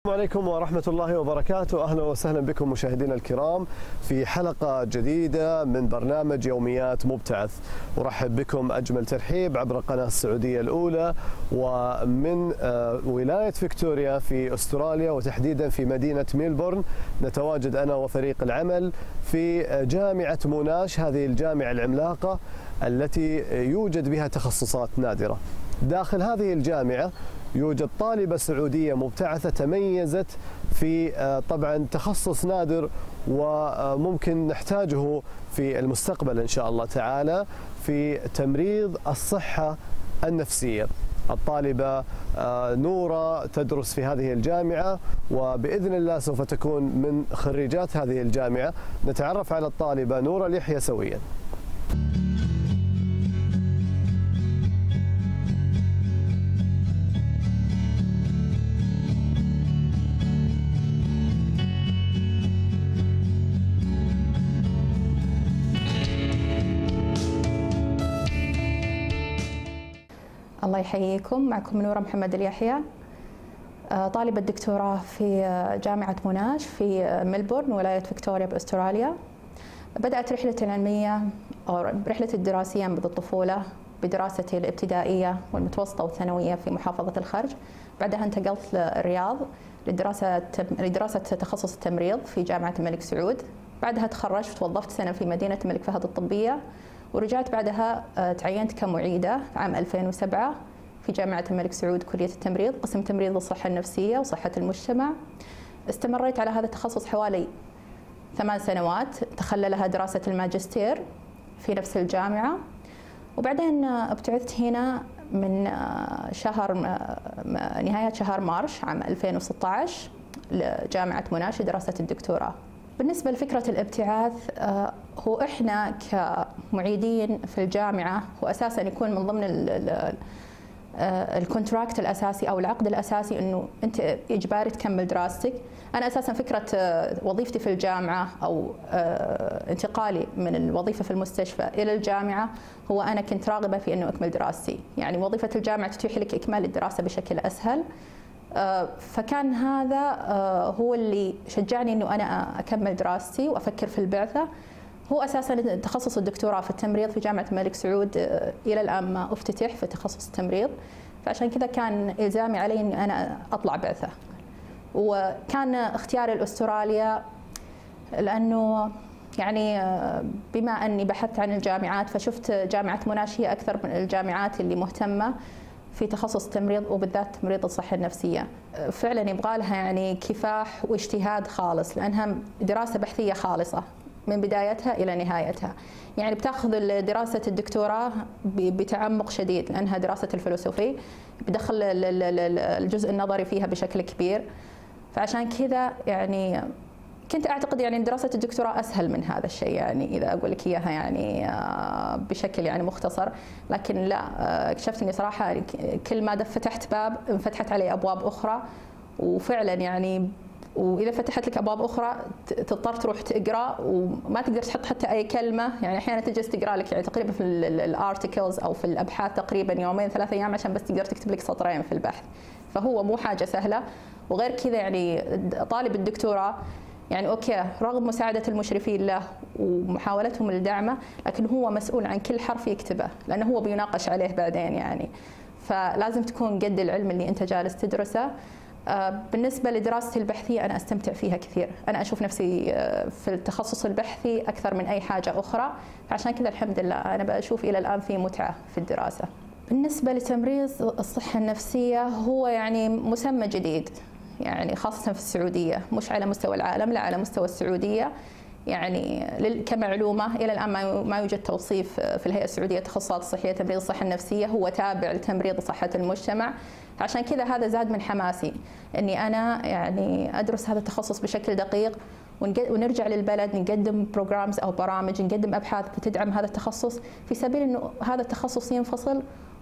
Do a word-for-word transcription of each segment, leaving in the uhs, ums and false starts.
السلام عليكم ورحمة الله وبركاته. أهلا وسهلا بكم مشاهدينا الكرام في حلقة جديدة من برنامج يوميات مبتعث. أرحب بكم أجمل ترحيب عبر القناة السعودية الأولى ومن ولاية فيكتوريا في أستراليا، وتحديدا في مدينة ميلبورن. نتواجد أنا وفريق العمل في جامعة موناش، هذه الجامعة العملاقة التي يوجد بها تخصصات نادرة. داخل هذه الجامعة يوجد طالبة سعودية مبتعثة تميزت في طبعا تخصص نادر وممكن نحتاجه في المستقبل إن شاء الله تعالى، في تمريض الصحة النفسية. الطالبة نورة تدرس في هذه الجامعة، وبإذن الله سوف تكون من خريجات هذه الجامعة. نتعرف على الطالبة نورة اليحيى سويا. الله يحييكم. معكم نورة محمد اليحيى، طالبة دكتوراه في جامعة موناش في ملبورن ولاية فيكتوريا بأستراليا. بدأت رحلتي العلمية أو رحلتي الدراسية منذ الطفولة بدراستي الابتدائية والمتوسطة والثانوية في محافظة الخرج. بعدها انتقلت للرياض لدراسة لدراسة تخصص التمريض في جامعة الملك سعود. بعدها تخرجت ووظفت سنة في مدينة الملك فهد الطبية، ورجعت بعدها تعينت كمعيدة عام ألفين وسبعة في جامعة الملك سعود كلية التمريض، قسم تمريض الصحة النفسية وصحة المجتمع. استمريت على هذا التخصص حوالي ثمان سنوات، تخللها دراسة الماجستير في نفس الجامعة. وبعدين ابتعثت هنا من شهر نهاية شهر مارس عام ألفين وستة عشر لجامعة موناش لدراسة الدكتوراه. بالنسبة لفكرة الابتعاث، هو إحنا كمعيدين في الجامعة هو أساساً يكون من ضمن الكونتراكت الأساسي أو العقد الأساسي إنه أنت إجباري تكمل دراستك. أنا أساساً فكرة وظيفتي في الجامعة أو انتقالي من الوظيفة في المستشفى إلى الجامعة هو أنا كنت راغبة في إنه أكمل دراستي، يعني وظيفة الجامعة تتيح لك إكمال الدراسة بشكل أسهل. فكان هذا هو اللي شجعني انه انا اكمل دراستي وافكر في البعثه. هو اساسا تخصص الدكتوراه في التمريض في جامعه الملك سعود الى الان ما افتتح في تخصص التمريض، فعشان كذا كان الزامي علي اني انا اطلع بعثه. وكان اختياري لاستراليا لانه يعني بما اني بحثت عن الجامعات فشفت جامعه موناش هي اكثر من الجامعات اللي مهتمه في تخصص التمريض وبالذات تمريض الصحة النفسية. فعلا يبغى لها يعني كفاح واجتهاد خالص، لأنها دراسة بحثية خالصة من بدايتها إلى نهايتها. يعني بتاخذ دراسة الدكتوراه بتعمق شديد لأنها دراسة الفلسفي، بدخل الجزء النظري فيها بشكل كبير. فعشان كذا يعني كنت أعتقد يعني دراسة الدكتوراه أسهل من هذا الشيء، يعني إذا أقول لك إياها يعني بشكل يعني مختصر. لكن لا، اكتشفت إني صراحة كل ما فتحت باب انفتحت علي أبواب أخرى، وفعلا يعني وإذا فتحت لك أبواب أخرى تضطر تروح تقرأ وما تقدر تحط حتى أي كلمة. يعني أحيانا تجلس تقرأ لك يعني تقريبا في الارتكلز أو في الأبحاث تقريبا يومين ثلاثة أيام عشان بس تقدر تكتب لك سطرين في البحث، فهو مو حاجة سهلة. وغير كذا يعني طالب الدكتوراه يعني أوكي رغم مساعدة المشرفين له ومحاولتهم لدعمه، لكن هو مسؤول عن كل حرف يكتبه لأنه هو بيناقش عليه بعدين يعني، فلازم تكون قد العلم اللي أنت جالس تدرسه. بالنسبة لدراستي البحثية أنا أستمتع فيها كثير، أنا أشوف نفسي في التخصص البحثي أكثر من أي حاجة أخرى، فعشان كذا الحمد لله أنا بشوف إلى الآن في متعة في الدراسة. بالنسبة لتمريض الصحة النفسية هو يعني مسمى جديد، يعني خاصة في السعودية، مش على مستوى العالم، لا على مستوى السعودية. يعني كمعلومة إلى الآن ما يوجد توصيف في الهيئة السعودية التخصصات الصحية تمريض الصحة النفسية، هو تابع لتمريض صحة المجتمع. عشان كذا هذا زاد من حماسي إني أنا يعني أدرس هذا التخصص بشكل دقيق، ونرجع للبلد نقدم بروجرامز أو برامج، نقدم أبحاث بتدعم هذا التخصص في سبيل إنه هذا التخصص ينفصل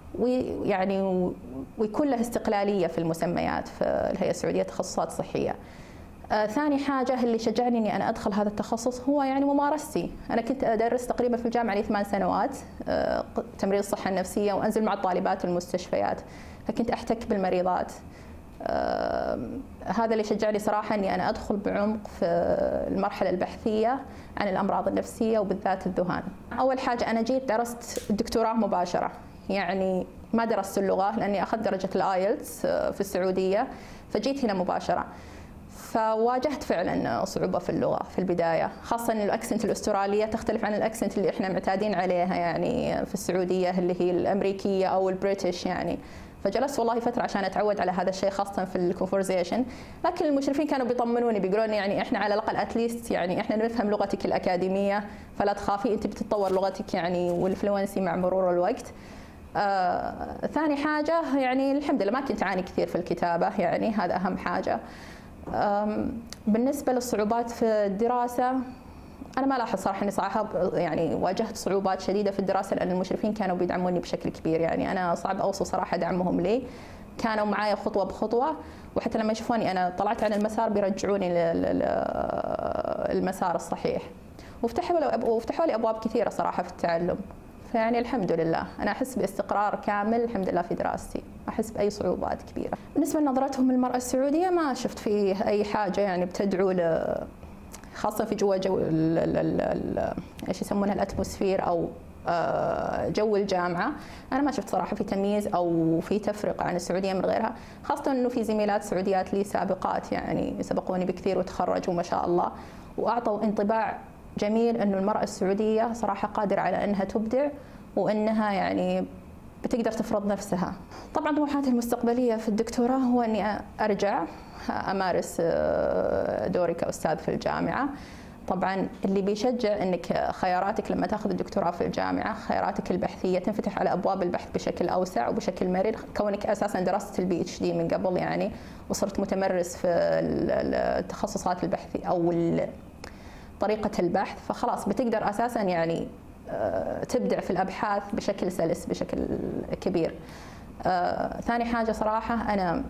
ويعني ويكون له استقلالية في المسميات في الهيئة السعودية التخصصات الصحية. آه ثاني حاجة اللي شجعني إني أنا أدخل هذا التخصص هو يعني ممارستي. أنا كنت أدرس تقريبا في الجامعة لي ثمان سنوات آه تمريض الصحة النفسية، وأنزل مع الطالبات المستشفيات، فكنت أحتك بالمريضات. هذا اللي شجعني صراحة أني أنا أدخل بعمق في المرحلة البحثية عن الأمراض النفسية وبالذات الذهان. أول حاجة أنا جيت درست الدكتوراه مباشرة، يعني ما درست اللغة لأني أخذت درجة الآيلتس في السعودية، فجيت هنا مباشرة. فواجهت فعلا صعوبة في اللغة في البداية، خاصة أن الأكسنت الأسترالية تختلف عن الأكسنت اللي إحنا معتادين عليها يعني في السعودية اللي هي الأمريكية أو البريتش يعني. فجلست والله فترة عشان أتعود على هذا الشيء خاصة في الكونفرزيشن، لكن المشرفين كانوا بيطمنوني بيقولون يعني إحنا على الأقل أتليست يعني إحنا نفهم لغتك الأكاديمية فلا تخافي أنت بتتطور لغتك يعني والفلونسي مع مرور الوقت. آه ثاني حاجة يعني الحمد لله ما كنت أعاني كثير في الكتابة، يعني هذا أهم حاجة. بالنسبة للصعوبات في الدراسة أنا ما لاحظ صراحة إني صراحة يعني واجهت صعوبات شديدة في الدراسة لأن المشرفين كانوا بيدعموني بشكل كبير، يعني أنا صعب أوصف صراحة دعمهم لي، كانوا معايا خطوة بخطوة، وحتى لما يشوفوني أنا طلعت عن المسار بيرجعوني للمسار الصحيح، وفتحوا لي وفتحوا لي أبواب كثيرة صراحة في التعلم. فيعني الحمد لله أنا أحس باستقرار كامل الحمد لله في دراستي، ما أحس بأي صعوبات كبيرة. بالنسبة لنظرتهم للمرأة السعودية ما شفت فيه أي حاجة يعني بتدعو ل خاصة في جوا جو ايش يسمونها الاتموسفير او جو الجامعة، أنا ما شفت صراحة في تمييز أو في تفرقة عن السعودية من غيرها، خاصة إنه في زميلات سعوديات لي سابقات يعني سبقوني بكثير وتخرجوا ما شاء الله، وأعطوا انطباع جميل إنه المرأة السعودية صراحة قادرة على أنها تبدع وأنها يعني بتقدر تفرض نفسها. طبعا طموحاتي المستقبلية في الدكتوراه هو أني أرجع أمارس دوري كأستاذ في الجامعة. طبعا اللي بيشجع انك خياراتك لما تاخذ الدكتوراه في الجامعه خياراتك البحثيه تنفتح على ابواب البحث بشكل اوسع وبشكل مرن، كونك اساسا درست البي اتش دي من قبل يعني وصرت متمرس في التخصصات البحثيه او طريقه البحث، فخلاص بتقدر اساسا يعني تبدع في الابحاث بشكل سلس بشكل كبير. ثاني حاجه صراحه انا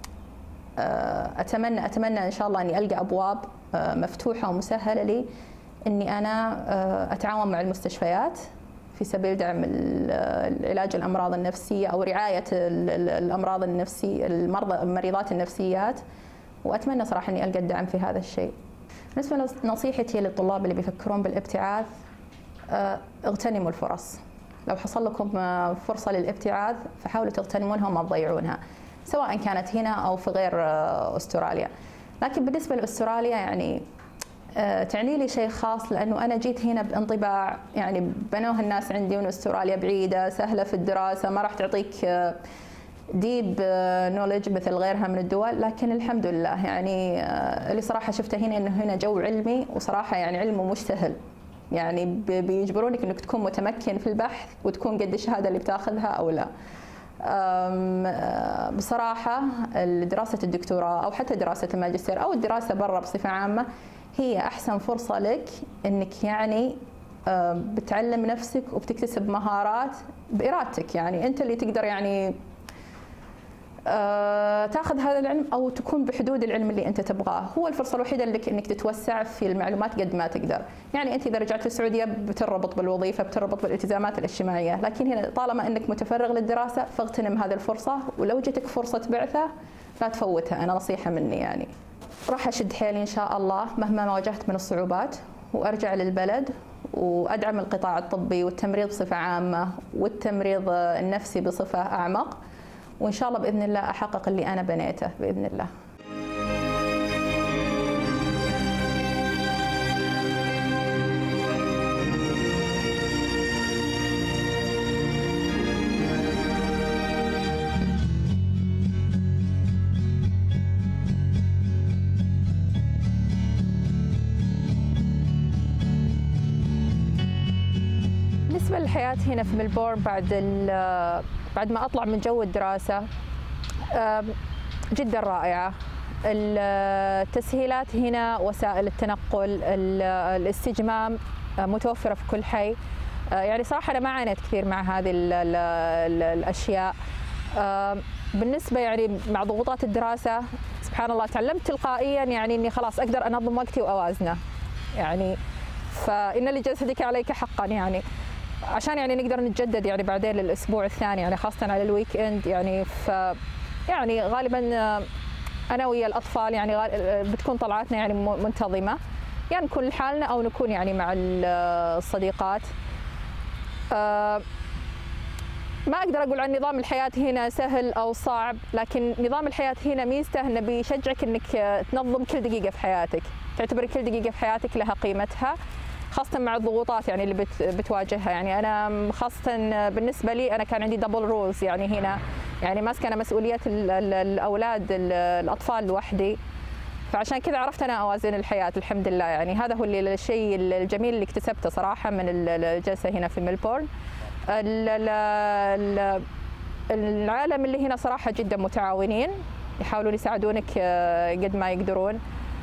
اتمنى اتمنى ان شاء الله اني القى ابواب مفتوحه ومسهله لي اني انا اتعاون مع المستشفيات في سبيل دعم العلاج الامراض النفسيه او رعايه الامراض النفسيه المرضى المريضات النفسيات، واتمنى صراحه اني القى الدعم في هذا الشيء. بالنسبه لنصيحتي للطلاب اللي بيفكرون بالابتعاث، اغتنموا الفرص. لو حصل لكم فرصه للابتعاث فحاولوا تغتنمونها وما تضيعونها، سواء كانت هنا أو في غير أستراليا. لكن بالنسبة لأستراليا يعني تعني لي شيء خاص، لأنه أنا جيت هنا بانطباع يعني بنوه الناس عندي وأن أستراليا بعيدة سهلة في الدراسة ما راح تعطيك ديب نولج مثل غيرها من الدول، لكن الحمد لله يعني اللي صراحة شفته هنا أنه هنا جو علمي، وصراحة يعني علمه مش سهل، يعني بيجبرونك أنك تكون متمكن في البحث وتكون قد الشهادة اللي بتاخذها أو لا. بصراحة دراسة الدكتوراه أو حتى دراسة الماجستير أو الدراسة برا بصفة عامة هي أحسن فرصة لك إنك يعني بتعلم نفسك وبتكتسب مهارات بإرادتك، يعني أنت اللي تقدر يعني تاخذ هذا العلم أو تكون بحدود العلم اللي أنت تبغاه. هو الفرصة الوحيدة لك إنك تتوسع في المعلومات قد ما تقدر. يعني أنت إذا رجعت للسعودية بتربط بالوظيفة بتربط بالالتزامات الاجتماعية، لكن هنا طالما إنك متفرغ للدراسة فاغتنم هذه الفرصة، ولو جتك فرصة بعثة لا تفوتها، أنا نصيحة مني يعني. راح أشد حيلي إن شاء الله مهما واجهت من الصعوبات وأرجع للبلد وأدعم القطاع الطبي والتمريض بصفة عامة والتمريض النفسي بصفة أعمق، وإن شاء الله بإذن الله أحقق اللي أنا بنيته بإذن الله. بالنسبة للحياة هنا في ملبورن بعد بعد ما أطلع من جو الدراسة جدا رائعة. التسهيلات هنا، وسائل التنقل، الاستجمام متوفرة في كل حي. يعني صراحة أنا ما عانيت كثير مع هذه ال ال ال الأشياء. بالنسبة يعني مع ضغوطات الدراسة سبحان الله تعلمت تلقائيا يعني إني خلاص أقدر أنظم وقتي وأوازنه، يعني فإن لجسدك عليك حقا، يعني عشان يعني نقدر نتجدد يعني بعدين للأسبوع الثاني، يعني خاصة على الويك إند يعني. ف يعني غالبا انا ويا الاطفال يعني بتكون طلعاتنا يعني منتظمه، يعني نكون لحالنا او نكون يعني مع الصديقات. أه ما اقدر اقول عن نظام الحياه هنا سهل او صعب، لكن نظام الحياه هنا ميزته انه بيشجعك انك تنظم كل دقيقه في حياتك، تعتبر كل دقيقه في حياتك لها قيمتها، خاصه مع الضغوطات يعني اللي بت بتواجهها. يعني انا خاصه بالنسبه لي انا كان عندي دبل رولز، يعني هنا يعني ماسكه انا مسؤوليات الاولاد الاطفال لوحدي، فعشان كذا عرفت انا اوازن الحياه الحمد لله. يعني هذا هو الشيء الجميل اللي اكتسبته صراحه من الجلسه هنا في ميلبورن. العالم اللي هنا صراحه جدا متعاونين، يحاولون يساعدونك قد ما يقدرون.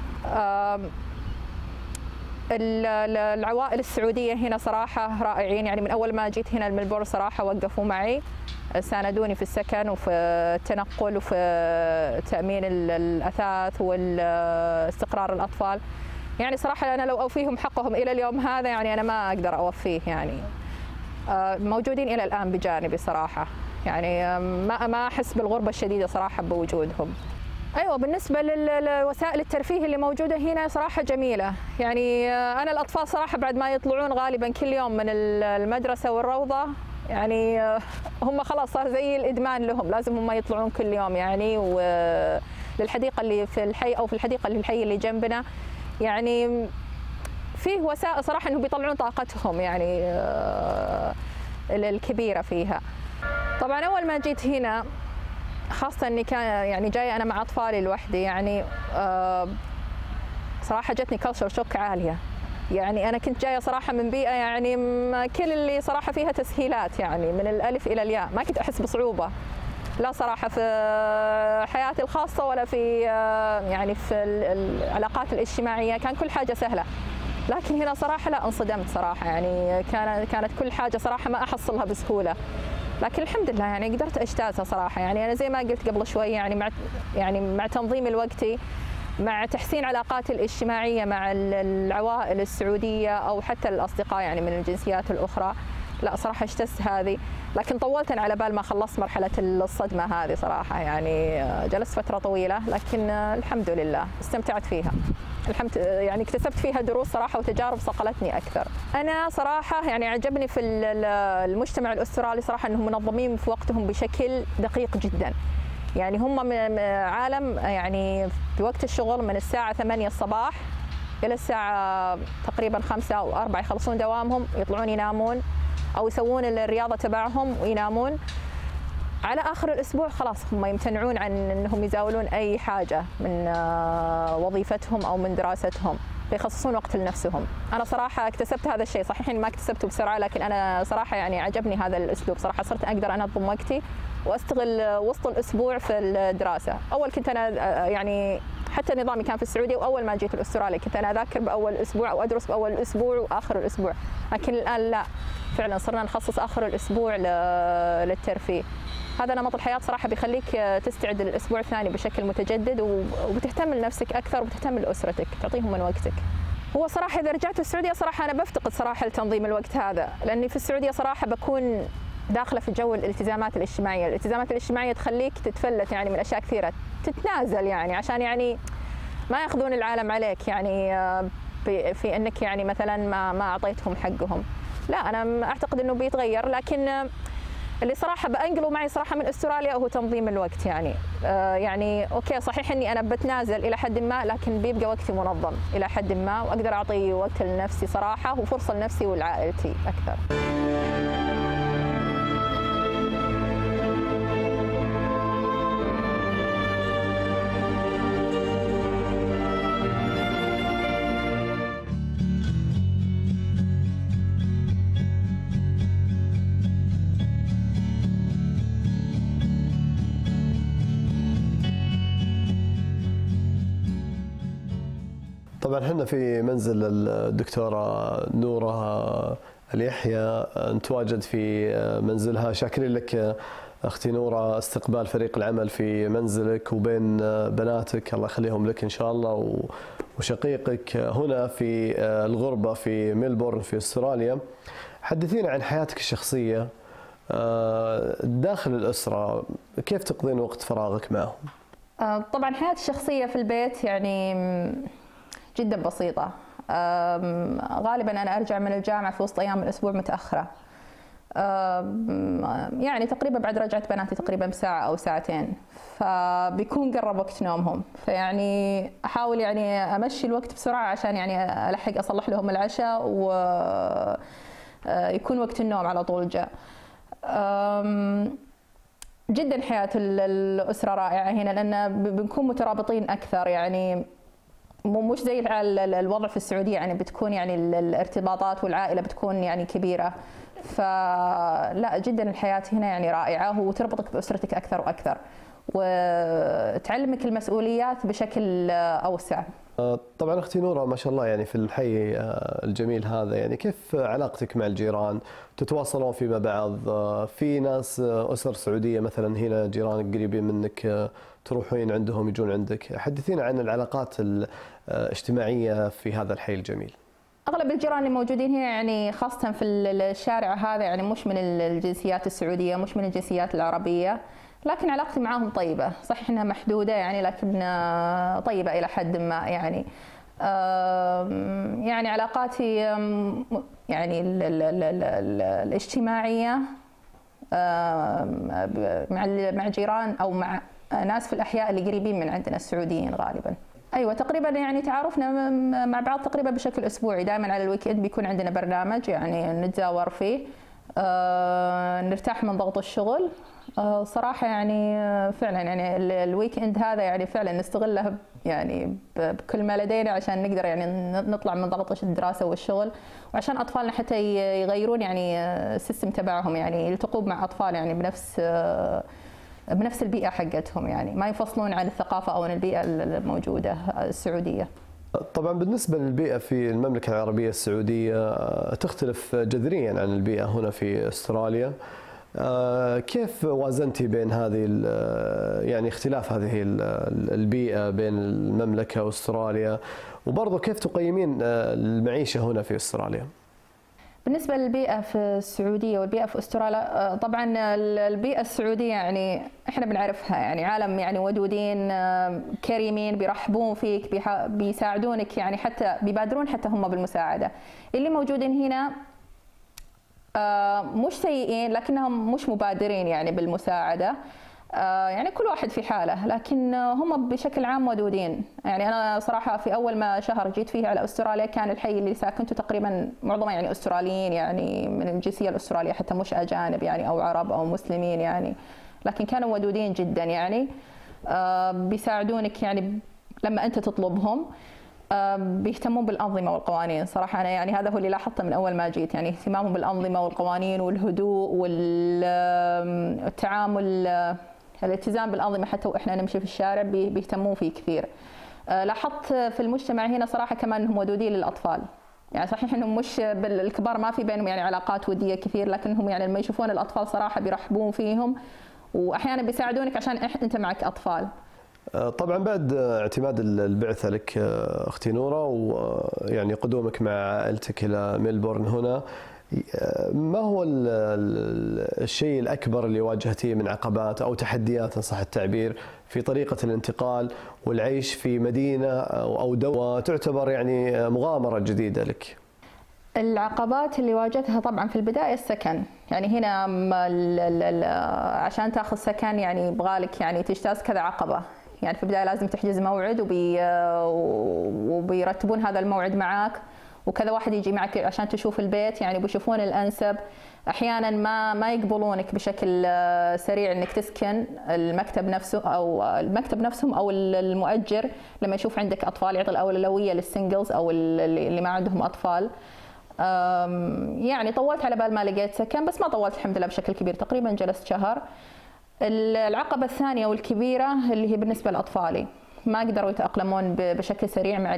العوائل السعوديه هنا صراحه رائعين، يعني من اول ما جيت هنا الملبورن صراحه وقفوا معي، ساندوني في السكن وفي التنقل وفي تامين الاثاث واستقرار الاطفال. يعني صراحه انا لو اوفيهم حقهم الى اليوم هذا يعني انا ما اقدر اوفيه، يعني موجودين الى الان بجانبي صراحه، يعني ما ما احس بالغربه الشديده صراحه بوجودهم. ايوه بالنسبه للوسائل الترفيه اللي موجوده هنا صراحه جميله، يعني انا الاطفال صراحه بعد ما يطلعون غالبا كل يوم من المدرسه والروضه يعني هم خلاص صار زي الادمان لهم، لازم هم يطلعون كل يوم يعني وللحديقه اللي في الحي او في الحديقه اللي في الحي اللي جنبنا. يعني فيه وسائل صراحه انهم بيطلعون طاقتهم يعني الكبيره فيها. طبعا اول ما جيت هنا خاصة اني كان يعني جاية انا مع اطفالي لوحدي، يعني آه صراحة جتني كلتشر شوك عالية. يعني انا كنت جاية صراحة من بيئة يعني كل اللي صراحة فيها تسهيلات، يعني من الالف الى الياء، ما كنت احس بصعوبة لا صراحة في حياتي الخاصة ولا في آه يعني في العلاقات الاجتماعية، كان كل حاجة سهلة. لكن هنا صراحة لا انصدمت صراحة، يعني كان كانت كل حاجة صراحة ما احصلها بسهولة، لكن الحمد لله يعني قدرت اجتازها صراحه. يعني انا زي ما قلت قبل شوي يعني مع يعني مع تنظيم الوقت، مع تحسين علاقاتي الاجتماعيه مع العوائل السعوديه او حتى الاصدقاء يعني من الجنسيات الاخرى، لا صراحه اجتزت هذه. لكن طولت على بال ما خلصت مرحله الصدمه هذه صراحه، يعني جلست فتره طويله، لكن الحمد لله استمتعت فيها. الحمد يعني اكتسبت فيها دروس صراحه وتجارب صقلتني اكثر. انا صراحه يعني عجبني في المجتمع الاسترالي صراحه انهم منظمين في وقتهم بشكل دقيق جدا. يعني هم عالم يعني في وقت الشغل من الساعه ثمانية الصباح الى الساعه تقريبا خمسة او أربعة يخلصون دوامهم، يطلعون ينامون او يسوون الرياضه تبعهم وينامون. على آخر الأسبوع خلاص هم يمتنعون عن أنهم يزاولون أي حاجة من وظيفتهم أو من دراستهم، فيخصصون وقت لنفسهم. أنا صراحة اكتسبت هذا الشيء، صحيح إني ما اكتسبته بسرعة، لكن أنا صراحة يعني عجبني هذا الأسلوب صراحة. صرت أقدر أنظم وقتي وأستغل وسط الأسبوع في الدراسة. أول كنت أنا يعني حتى نظامي كان في السعودية، وأول ما جيت الأسترالي كنت أنا أذاكر بأول أسبوع أو أدرس بأول أسبوع وآخر الأسبوع، لكن الآن لا، فعلا صرنا نخصص آخر الأسبوع للترفيه. هذا نمط الحياة صراحة بيخليك تستعد للأسبوع الثاني بشكل متجدد، وبتهتم لنفسك أكثر وبتهتم لأسرتك، تعطيهم من وقتك. هو صراحة إذا رجعت السعودية صراحة أنا بفتقد صراحة لتنظيم الوقت هذا، لأني في السعودية صراحة بكون داخلة في جو الالتزامات الاجتماعية، الالتزامات الاجتماعية تخليك تتفلت يعني من أشياء كثيرة، تتنازل يعني عشان يعني ما ياخذون العالم عليك، يعني في أنك يعني مثلا ما ما أعطيتهم حقهم. لا أنا أعتقد أنه بيتغير، لكن اللي صراحة بأنقله معي صراحة من أستراليا هو تنظيم الوقت. يعني آه يعني أوكي صحيح إني أنا بتنازل إلى حد ما، لكن بيبقى وقتي منظم إلى حد ما، وأقدر أعطي وقت لنفسي صراحة وفرصة لنفسي ولعائلتي أكثر. طبعا احنا في منزل الدكتورة نورة اليحيى، نتواجد في منزلها. شاكرين لك اختي نورة استقبال فريق العمل في منزلك وبين بناتك، الله يخليهم لك ان شاء الله، وشقيقك هنا في الغربة في ميلبورن في استراليا. حدثينا عن حياتك الشخصية داخل الأسرة، كيف تقضين وقت فراغك معهم؟ طبعا حياتي الشخصية في البيت يعني جدا بسيطة. غالبا أنا أرجع من الجامعة في وسط أيام الأسبوع متأخرة، يعني تقريبا بعد رجعت بناتي تقريبا بساعة أو ساعتين، فبيكون قرب وقت نومهم، فيعني أحاول يعني أمشي الوقت بسرعة عشان يعني ألحق أصلح لهم العشاء ويكون وقت النوم على طول جاء. جدا حياة الأسرة رائعة هنا لأن بنكون مترابطين أكثر، يعني مش زي الوضع في السعودية، يعني بتكون يعني الارتباطات والعائلة بتكون يعني كبيرة، فلا جدا الحياة هنا يعني رائعة وتربطك بأسرتك أكثر وأكثر وتعلمك المسؤوليات بشكل أوسع. طبعا أختي نورة ما شاء الله يعني في الحي الجميل هذا، يعني كيف علاقتك مع الجيران؟ تتواصلون فيما بعض؟ في ناس أسر سعودية مثلا هنا جيرانك قريبين منك تروحين عندهم يجون عندك، حدثينا عن العلاقات الاجتماعية في هذا الحي الجميل. أغلب الجيران اللي موجودين هنا يعني خاصة في الشارع هذا يعني مش من الجنسيات السعودية، مش من الجنسيات العربية، لكن علاقتي معهم طيبة، صحيح انها محدودة يعني لكن طيبة إلى حد ما يعني. يعني علاقاتي يعني ال ال ال ال ال الاجتماعية مع مع جيران أو مع ناس في الأحياء اللي قريبين من عندنا السعوديين غالبا. ايوه تقريبا يعني تعارفنا مع بعض تقريبا بشكل اسبوعي، دائما على الويكند بيكون عندنا برنامج يعني نتزاور فيه، آه نرتاح من ضغط الشغل. آه صراحه يعني فعلا يعني الويكند هذا يعني فعلا نستغله يعني بكل ما لدينا عشان نقدر يعني نطلع من ضغط الدراسه والشغل، وعشان اطفالنا حتى يغيرون يعني السيستم تبعهم، يعني يلتقون مع اطفال يعني بنفس آه بنفس البيئة حقتهم، يعني ما ينفصلون عن الثقافة أو عن البيئة الموجودة السعودية. طبعا بالنسبة للبيئة في المملكة العربية السعودية تختلف جذريا عن البيئة هنا في استراليا، كيف وازنتي بين هذه يعني اختلاف هذه البيئة بين المملكة واستراليا، وبرضه كيف تقيمين المعيشة هنا في استراليا؟ بالنسبة للبيئة في السعودية والبيئة في استراليا، طبعا البيئة السعودية يعني احنا بنعرفها يعني عالم يعني ودودين كريمين، بيرحبون فيك، بيساعدونك يعني حتى بيبادرون حتى هم بالمساعدة. اللي موجودين هنا مش سيئين لكنهم مش مبادرين يعني بالمساعدة، يعني كل واحد في حاله، لكن هم بشكل عام ودودين. يعني أنا صراحة في أول ما شهر جيت فيه على أستراليا كان الحي اللي ساكنته تقريبا معظمه يعني أستراليين، يعني من الجنسية الأسترالية حتى مش أجانب يعني أو عرب أو مسلمين يعني، لكن كانوا ودودين جدا يعني بيساعدونك يعني لما أنت تطلبهم، بيهتمون بالأنظمة والقوانين. صراحة أنا يعني هذا هو اللي لاحظته من أول ما جيت، يعني اهتمامهم بالأنظمة والقوانين والهدوء والتعامل، الالتزام بالأنظمة حتى وإحنا نمشي في الشارع بيهتمون فيه كثير. لاحظت في المجتمع هنا صراحة كمان أنهم ودودين للأطفال، يعني صحيح أنهم مش بالكبار ما في بينهم يعني علاقات ودية كثير، لكنهم يعني لما يشوفون الأطفال صراحة بيرحبون فيهم وأحيانا بيساعدونك عشان أنت معك أطفال. طبعا بعد اعتماد البعثة لك أختي نورة ويعني قدومك مع عائلتك إلى ميلبورن هنا، ما هو الشيء الأكبر اللي واجهتيه من عقبات أو تحديات إن صح التعبير في طريقة الانتقال والعيش في مدينة أو دولة تعتبر يعني مغامرة جديدة لك؟ العقبات اللي واجهتها طبعا في البداية السكن، يعني هنا عشان تاخذ سكن يعني يبغالك يعني تجتاز كذا عقبة، يعني في البداية لازم تحجز موعد وبي وبيرتبون هذا الموعد معاك، وكذا واحد يجي معك عشان تشوف البيت، يعني بيشوفون الأنسب. أحيانا ما ما يقبلونك بشكل سريع إنك تسكن المكتب نفسه أو المكتب نفسهم أو المؤجر لما يشوف عندك أطفال يعطي الأولوية للسنجلز أو اللي ما عندهم أطفال. يعني طولت على بال ما لقيت سكن، بس ما طولت الحمد لله بشكل كبير، تقريبا جلست شهر. العقبة الثانية والكبيرة اللي هي بالنسبة لأطفالي، ما قدروا يتأقلمون بشكل سريع مع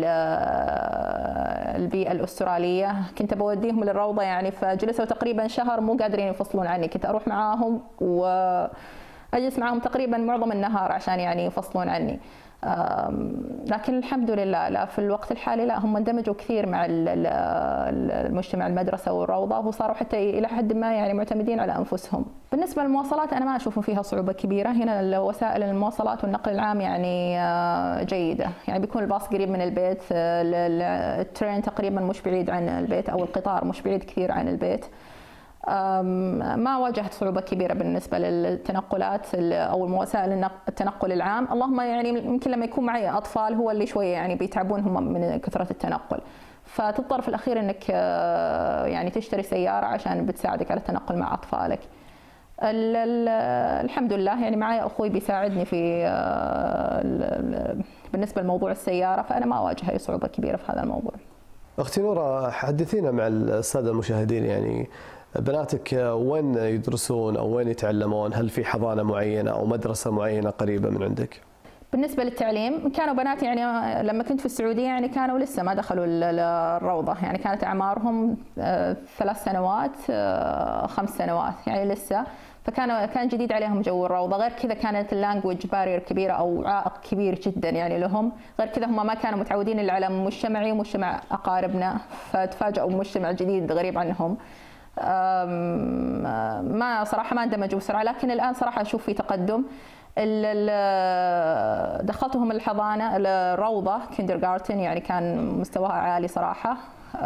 البيئة الأسترالية. كنت بوديهم للروضة يعني، فجلسوا تقريبا شهر مو قادرين يفصلون عني، كنت أروح معاهم وأجلس معاهم تقريبا معظم النهار عشان يعني يفصلون عني. لكن الحمد لله لا في الوقت الحالي لا هم اندمجوا كثير مع المجتمع المدرسة والروضة، وصاروا حتى إلى حد ما يعني معتمدين على أنفسهم. بالنسبة للمواصلات أنا ما أشوف فيها صعوبة كبيرة، هنا وسائل المواصلات والنقل العام يعني جيدة، يعني بيكون الباص قريب من البيت، الترين تقريبا مش بعيد عن البيت، أو القطار مش بعيد كثير عن البيت. ما واجهت صعوبة كبيرة بالنسبة للتنقلات أو وسائل التنقل العام، اللهم يعني يمكن لما يكون معي أطفال هو اللي شوية يعني بيتعبون هم من كثرة التنقل، فتضطر في الأخير أنك يعني تشتري سيارة عشان بتساعدك على التنقل مع أطفالك. الحمد لله يعني معي أخوي بيساعدني في بالنسبة لموضوع السيارة، فأنا ما أواجه أي صعوبة كبيرة في هذا الموضوع. أختي نورة، حدثينا مع السادة المشاهدين، يعني بناتك وين يدرسون أو وين يتعلمون؟ هل في حضانة معينة أو مدرسة معينة قريبة من عندك؟ بالنسبة للتعليم كانوا بناتي يعني لما كنت في السعودية يعني كانوا لسه ما دخلوا الروضة، يعني كانت أعمارهم ثلاث سنوات خمس سنوات يعني لسه، فكان كان جديد عليهم جو الروضة. غير كذا كانت اللانجوج بارير كبيرة أو عائق كبير جدا يعني لهم، غير كذا هم ما كانوا متعودين إلا على مجتمعي ومجتمع أقاربنا، فتفاجئوا بمجتمع جديد غريب عنهم. ما صراحة ما اندمجوا بسرعة، لكن الآن صراحة أشوف في تقدم. دخلتهم الحضانة الروضة كيندرغارتن، يعني كان مستواها عالي صراحة.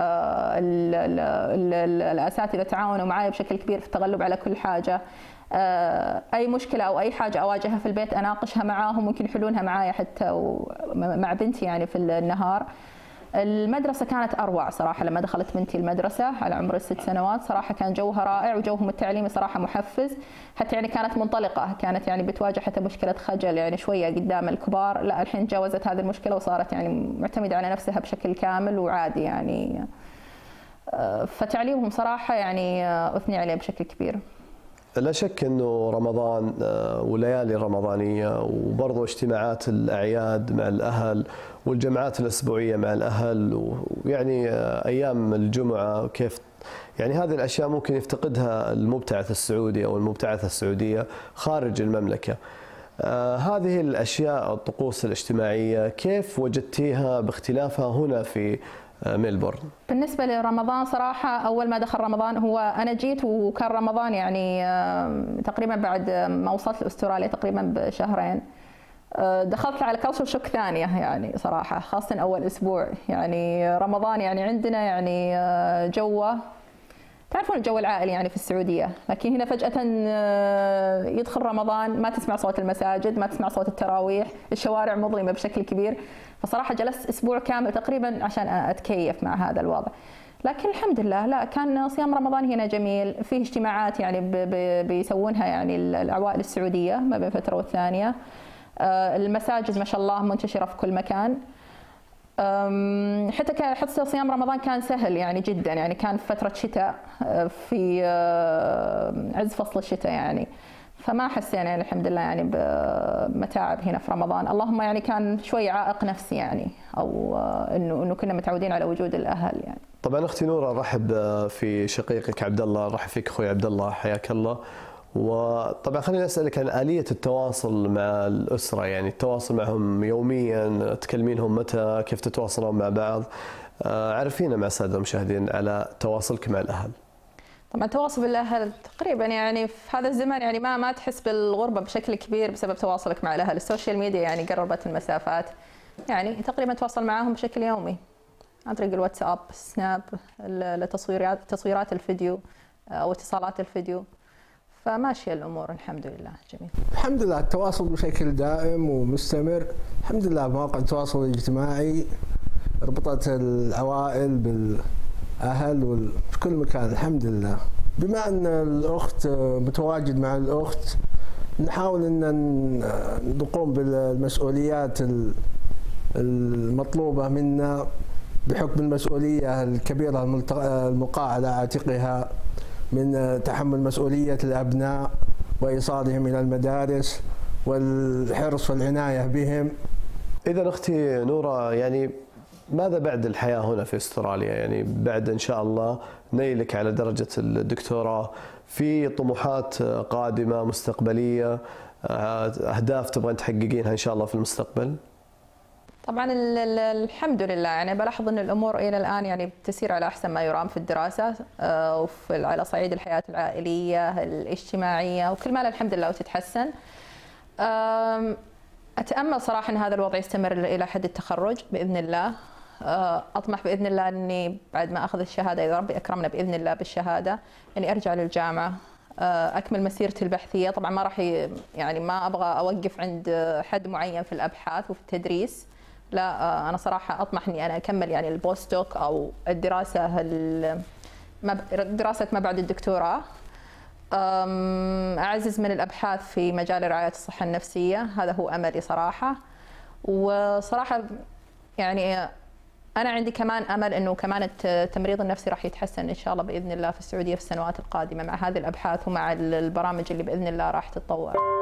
الأساتذة تعاونوا معي بشكل كبير في التغلب على كل حاجة، أي مشكلة أو أي حاجة أواجهها في البيت أناقشها معاهم، ممكن يحلونها معايا حتى مع بنتي يعني في النهار. المدرسة كانت أروع صراحة، لما دخلت بنتي المدرسة على عمر الست سنوات صراحة كان جوها رائع، وجوهم التعليمي صراحة محفز، حتى يعني كانت منطلقة، كانت يعني بتواجه حتى مشكلة خجل يعني شوية قدام الكبار، لا الحين تجاوزت هذه المشكلة وصارت يعني معتمدة على نفسها بشكل كامل وعادي يعني. فتعليمهم صراحة يعني أثني عليه بشكل كبير. لا شك أنه رمضان وليالي رمضانية وبرضو اجتماعات الأعياد مع الأهل والجمعات الأسبوعية مع الأهل، ويعني أيام الجمعة كيف يعني هذه الأشياء ممكن يفتقدها المبتعث السعودي أو المبتعثة السعودية خارج المملكة. هذه الأشياء الطقوس الاجتماعية كيف وجدتيها باختلافها هنا في ميلبورن؟ بالنسبة لرمضان صراحة أول ما دخل رمضان، هو أنا جيت وكان رمضان يعني تقريبا بعد ما وصلت لأستراليا تقريبا بشهرين، دخلت على كلتشر شوك ثانية يعني صراحة، خاصة أول أسبوع. يعني رمضان يعني عندنا يعني جوه تعرفون الجو العائلي يعني في السعودية، لكن هنا فجأة يدخل رمضان ما تسمع صوت المساجد، ما تسمع صوت التراويح، الشوارع مظلمة بشكل كبير. فصراحة جلست أسبوع كامل تقريبا عشان أتكيف مع هذا الوضع، لكن الحمد لله لا كان صيام رمضان هنا جميل، فيه اجتماعات يعني بيسوونها يعني العوائل السعودية ما بين فترة والثانية. المساجد ما شاء الله منتشرة في كل مكان، حتى حتى صيام رمضان كان سهل يعني جدا، يعني كان في فترة شتاء في عز فصل الشتاء يعني، فما حسينا يعني الحمد لله يعني بمتاعب هنا في رمضان. اللهم يعني كان شوي عائق نفسي يعني، او انه انه كنا متعودين على وجود الاهل يعني. طبعا اختي نورة رحب في شقيقك عبد الله، رحب فيك اخوي عبد الله، حياك الله. وطبعا خليني اسالك عن آلية التواصل مع الأسرة، يعني التواصل معهم يوميا، تكلمينهم متى، كيف تتواصلون مع بعض؟ عرفينا مع السادة المشاهدين على تواصلك مع الأهل. طبعا التواصل بالاهل تقريبا يعني في هذا الزمن يعني ما ما تحس بالغربه بشكل كبير بسبب تواصلك مع الاهل، السوشيال ميديا يعني قربت المسافات، يعني تقريبا تواصل معاهم بشكل يومي عن طريق الواتساب، سناب، التصويرات تصويرات الفيديو او اتصالات الفيديو، فماشيه الامور الحمد لله جميل. الحمد لله التواصل بشكل دائم ومستمر، الحمد لله مواقع التواصل الاجتماعي ربطت العوائل بال أهل في كل مكان الحمد لله. بما أن الأخت متواجد مع الأخت نحاول أن نقوم بالمسؤوليات المطلوبة منا بحكم المسؤولية الكبيرة الملقاة على عاتقها من تحمل مسؤولية الأبناء وإيصالهم إلى المدارس والحرص والعناية بهم. إذا أختي نورة يعني ماذا بعد الحياة هنا في استراليا؟ يعني بعد إن شاء الله نيلك على درجة الدكتوراه، في طموحات قادمة مستقبلية، أهداف تبغين تحققينها إن شاء الله في المستقبل؟ طبعا الحمد لله، يعني بلاحظ ان الامور الى الان يعني تسير على احسن ما يرام في الدراسه وفي على صعيد الحياه العائليه الاجتماعيه وكل ما الحمد لله وتتحسن. اتامل صراحه ان هذا الوضع يستمر الى حد التخرج باذن الله. اطمح باذن الله اني بعد ما اخذ الشهاده اذا ربي اكرمنا باذن الله بالشهاده اني ارجع للجامعه اكمل مسيرتي البحثيه. طبعا ما راح يعني ما ابغى اوقف عند حد معين في الابحاث وفي التدريس، لا انا صراحه اطمح اني انا اكمل يعني البوستوك او الدراسه دراسه ما بعد الدكتوراه. اعزز من الابحاث في مجال رعايه الصحه النفسيه، هذا هو املي صراحه. وصراحه يعني انا عندي كمان امل انه كمان التمريض النفسي راح يتحسن ان شاء الله باذن الله في السعوديه في السنوات القادمه مع هذه الابحاث ومع البرامج اللي باذن الله راح تتطور.